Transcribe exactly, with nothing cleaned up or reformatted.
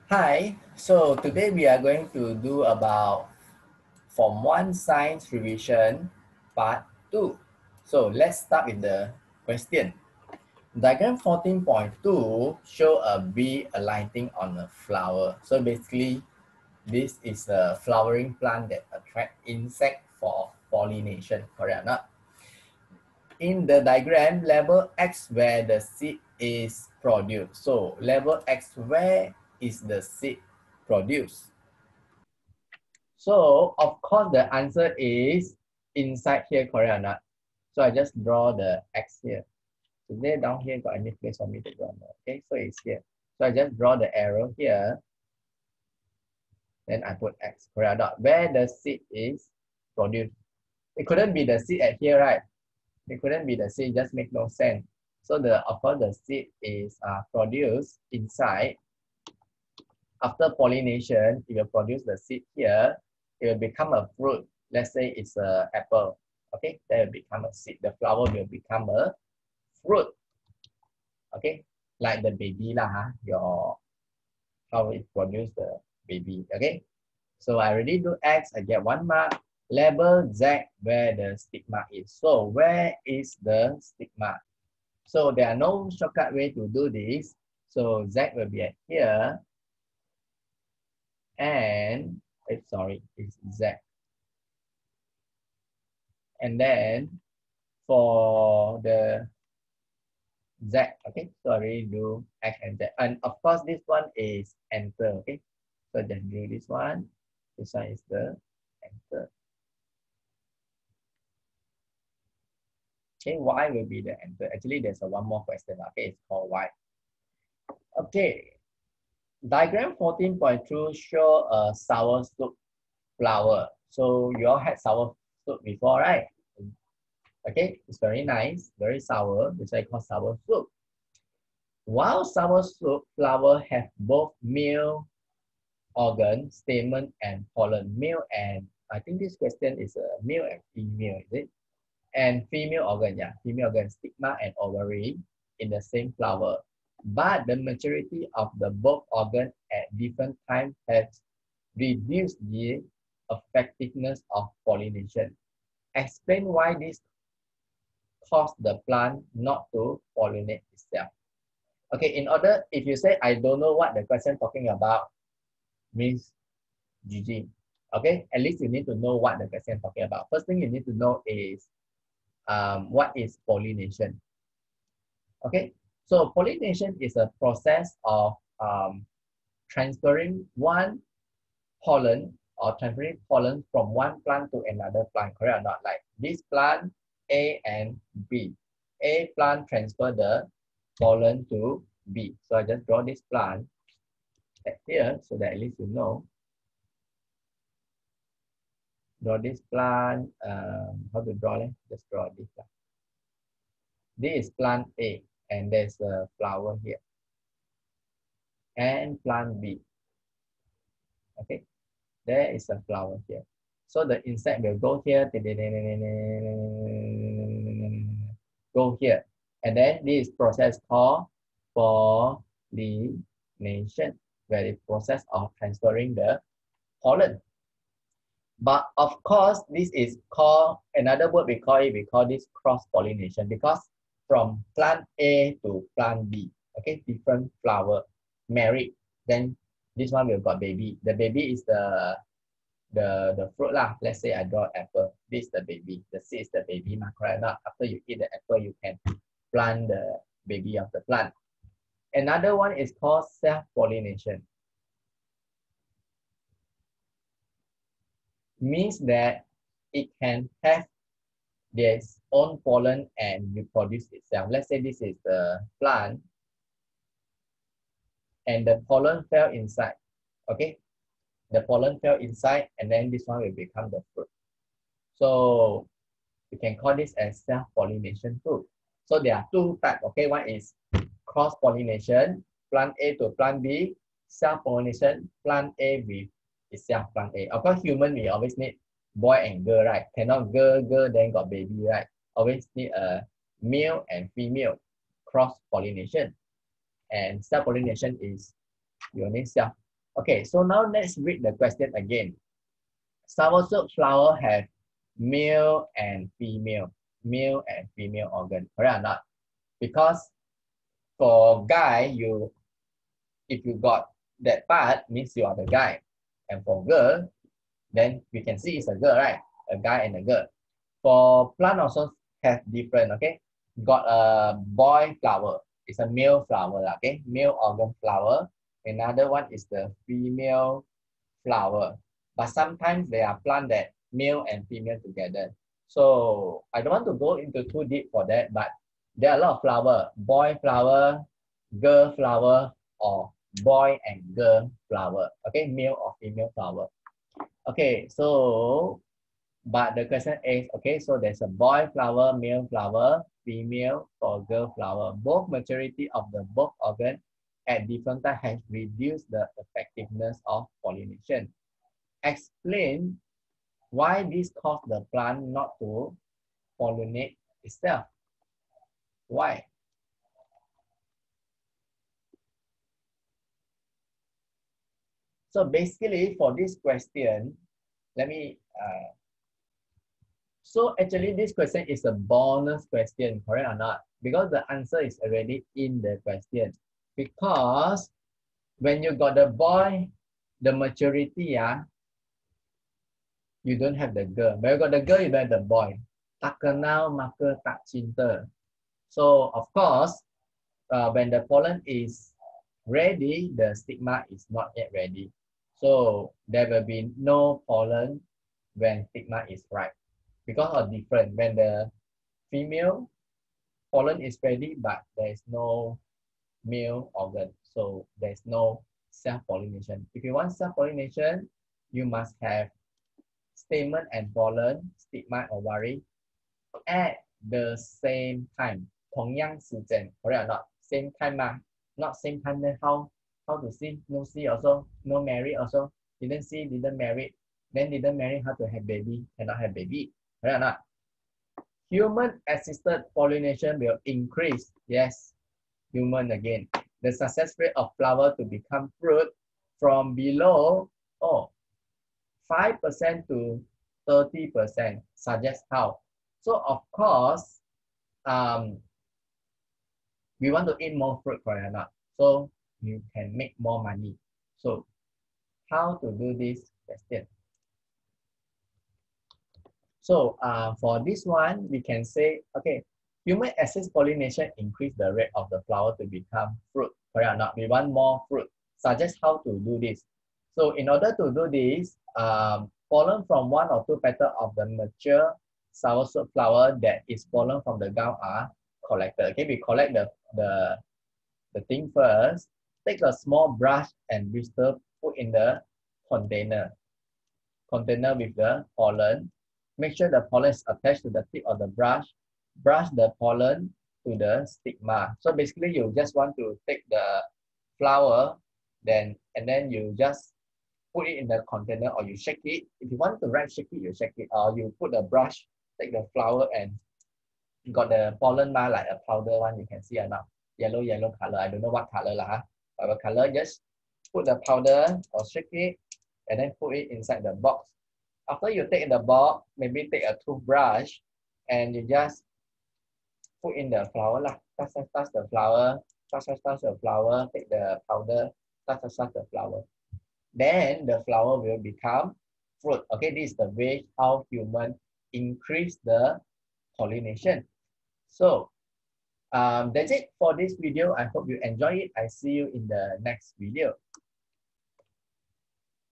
Hi, so today we are going to do about Form one Science Revision Part two. So let's start with the question. Diagram fourteen point two show a bee alighting on a flower. So basically, this is a flowering plant that attract insect for pollination, correct or not? In the diagram, label X where the seed is produced. So label X where is the seed produced? So of course the answer is inside here, correct or not? So I just draw the X here. So there down here got any place for me to draw? Okay, so it's here. So I just draw the arrow here. Then I put X, correct or not? Where the seed is produced. It couldn't be the seed at here, right? It couldn't be the seed, just make no sense. So the of course the seed is uh, produced inside. After pollination, it will produce the seed here. It will become a fruit. Let's say it's a apple. Okay, that will become a seed. The flower will become a fruit. Okay, like the baby lah, huh? Your how it produce the baby. Okay, so I already do X. I get one mark. Label Z where the stigma is. So where is the stigma? So there are no shortcut way to do this. So Z will be at here. And it's sorry, it's Z. And then for the Z, okay, so I already do X and Z. And of course, this one is enter, okay? So just do this one. This one is the enter. Okay, Y will be the enter. Actually, there's a one more question, okay? It's called Y. Okay, diagram fourteen point two show a sour soup flower. So you all had sour soup before, right? Okay, it's very nice, very sour, which I call sour soup. While sour soup flower have both male organ, stamen, and pollen. Male and I think this question is a male and female, is it? And female organ, yeah, female organ, stigma and ovary in the same flower. But the maturity of the both organ at different times has reduced the effectiveness of pollination. Explain why this cause the plant not to pollinate itself. Okay, in order, if you say, I don't know what the question talking about, means G G. Okay, at least you need to know what the question talking about. First thing you need to know is um, what is pollination. Okay, so pollination is a process of um, transferring one pollen or transferring pollen from one plant to another plant, correct or not? Like this plant, A and B. A plant transfer the pollen to B. So I just draw this plant here so that at least you know. Draw this plant. Um, how to draw it? Just draw this plant. This is plant A, and there's a flower here. And plant B. Okay, there is a flower here. So the insect will go here, go here. And then this process called pollination, where the process of transferring the pollen. But of course, this is called, another word we call it, we call this cross-pollination because from plant A to plant B, okay, different flower, married, then this one will got baby. The baby is the the the fruit lah. Let's say I draw apple. This is the baby. The seed is the baby, correct? Not after you eat the apple, you can plant the baby of the plant. Another one is called self-pollination. Means that it can have its own pollen and reproduce itself. Let's say this is the plant and the pollen fell inside. Okay, the pollen fell inside and then this one will become the fruit. So we can call this as self-pollination too. So there are two types. Okay, one is cross-pollination, plant A to plant B, self-pollination, plant A with itself, plant A. Of course, human, we always need boy and girl, right? Cannot girl, girl, then got baby, right? Always need a male and female cross-pollination. And self-pollination is you only self Okay, so now let's read the question again. Soursop flower have male and female, male and female organ, correct or not? Because for guy, you if you got that part, means you are the guy. And for girl, then we can see it's a girl, right? A guy and a girl. For plant also have different, okay? Got a boy flower. It's a male flower, okay? Male organ flower. Another one is the female flower. But sometimes they are plant that male and female together. So I don't want to go into too deep for that, but there are a lot of flower. Boy flower, girl flower, or boy and girl flower. Okay, male or female flower. Okay, so but the question is, okay, so there's a boy flower, male flower, female or girl flower. Both maturity of the both organ at different time has reduced the effectiveness of pollination. Explain why this caused the plant not to pollinate itself. Why? So basically for this question, let me, uh, so actually this question is a bonus question, correct or not? Because the answer is already in the question. Because when you got the boy, the maturity, yeah, you don't have the girl. When you got the girl, you don't have the boy. Tak kenal maka tak cinta. So of course, uh, when the pollen is ready, the stigma is not yet ready. So there will be no pollen when stigma is ripe. Because of different, when the female pollen is ready, but there is no male organ. So there's no self-pollination. If you want self-pollination, you must have stamen and pollen, stigma, ovary at the same time. 同样时间, correct or not? Same time, ma? Not same time, then how? How to see? No see also, no marry also. Didn't see, didn't marry. Then didn't marry, how to have baby? Cannot have baby. Correct or not? Human-assisted pollination will increase. Yes, human again. The success rate of flower to become fruit from below, oh, five percent to thirty percent. Suggest how? So of course, um, we want to eat more fruit, correct or not? So you can make more money. So how to do this question? So uh, for this one, we can say, okay, human-assisted pollination increase the rate of the flower to become fruit, correct or not? We want more fruit. Suggest how to do this. So in order to do this, um, pollen from one or two petals of the mature soursop flower that is pollen from the gum are collected. Okay, we collect the, the, the thing first. Take a small brush and bristle, put in the container. Container with the pollen. Make sure the pollen is attached to the tip of the brush. Brush the pollen to the stigma. So basically, you just want to take the flower, then and then you just put it in the container or you shake it. If you want to right shake it, you shake it. Or you put the brush, take the flower and got the pollen bar like a powder one. You can see or not? Yellow, yellow color. I don't know what color lah. Huh? Whatever color, just put the powder or shake it and then put it inside the box. After you take the box, maybe take a toothbrush and you just put in the flower lah. Touch, touch, touch the flower. Touch, touch, touch the flower. Take the powder. Touch, touch, touch the flower. Then the flower will become fruit. Okay, this is the way how humans increase the pollination. So um, that's it for this video. I hope you enjoy it. I see you in the next video.